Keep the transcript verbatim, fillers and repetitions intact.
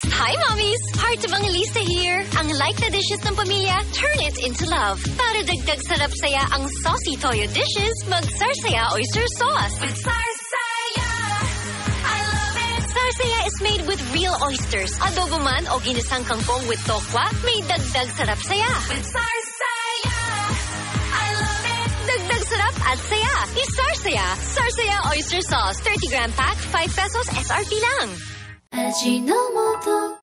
Hi, mommies! Heart Evangelista here. Ang like na dishes ng pamilya, turn it into love. Para dagdag sarap saya ang saucy toyo dishes, mag Sarsaya Oyster Sauce. With Sarsaya, I love it. Sarsaya is made with real oysters. Adobo man o ginisang kangkong with tokwa, may dagdag sarap saya. With Sarsaya, I love it. Dagdag sarap at saya. I-Sarsaya. Sarsaya Oyster Sauce. thirty gram pack, five pesos S R P lang. Ajinomoto.